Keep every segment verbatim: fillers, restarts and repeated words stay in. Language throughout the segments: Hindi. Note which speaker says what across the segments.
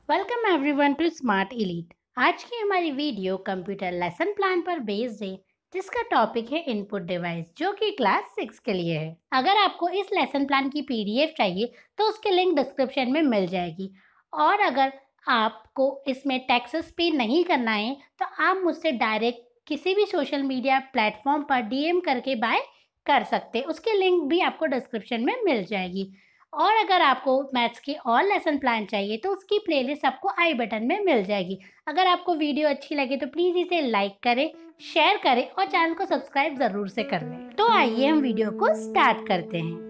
Speaker 1: Welcome everyone to smart elite. आज की हमारी वीडियो कंप्यूटर लेसन प्लान पर बेस्ड है, जिसका टॉपिक है इनपुट डिवाइस, जो कि क्लास सिक्स के लिए है। अगर आपको इस लेसन प्लान की पीडीएफ चाहिए तो उसकी लिंक डिस्क्रिप्शन में मिल जाएगी। और अगर आपको इसमें टैक्सेस पे नहीं करना है तो आप मुझसे डायरेक्ट किसी भी सोशल मीडिया प्लेटफॉर्म पर डीएम करके बाय कर सकते हैं। उसकी लिंक भी आपको डिस्क्रिप्शन में मिल जाएगी। और अगर आपको मैथ्स के और लेसन प्लान चाहिए तो उसकी प्लेलिस्ट आपको आई बटन में मिल जाएगी। अगर आपको वीडियो अच्छी लगे तो प्लीज़ इसे लाइक करें, शेयर करें और चैनल को सब्सक्राइब ज़रूर से कर लें। तो आइए हम वीडियो को स्टार्ट करते हैं।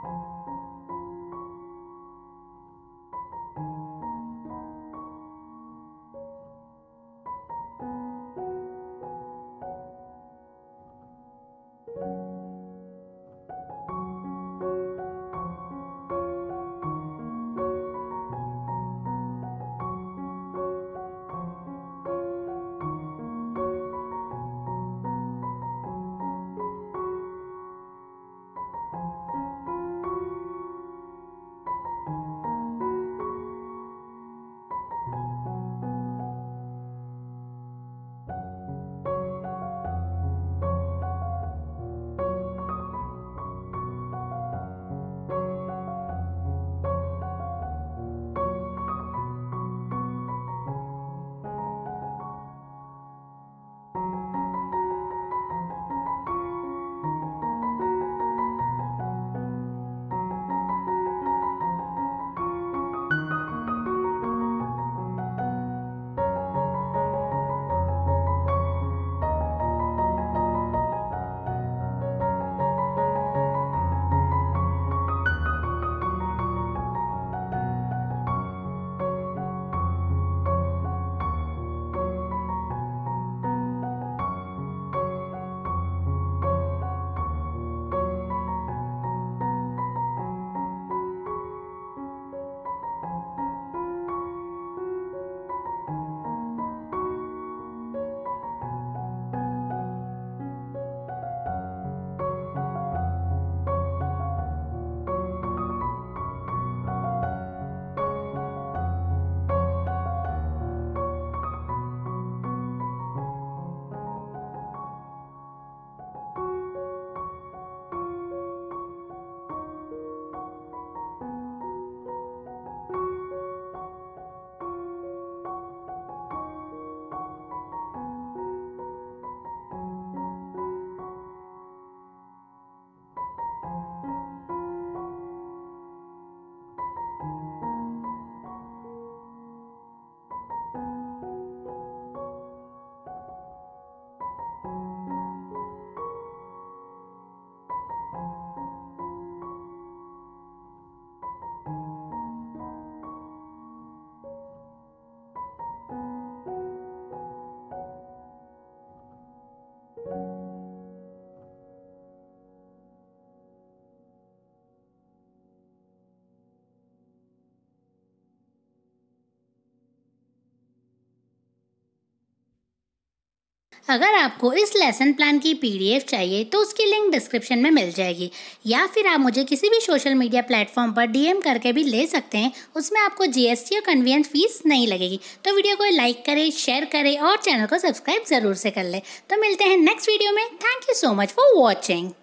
Speaker 1: अगर आपको इस लेसन प्लान की पीडीएफ चाहिए तो उसकी लिंक डिस्क्रिप्शन में मिल जाएगी, या फिर आप मुझे किसी भी सोशल मीडिया प्लेटफॉर्म पर डीएम करके भी ले सकते हैं। उसमें आपको जीएसटी या कन्वीनियंस फीस नहीं लगेगी। तो वीडियो को लाइक करें, शेयर करें और चैनल को सब्सक्राइब जरूर से कर लें। तो मिलते हैं नेक्स्ट वीडियो में। Thank you so much for watching.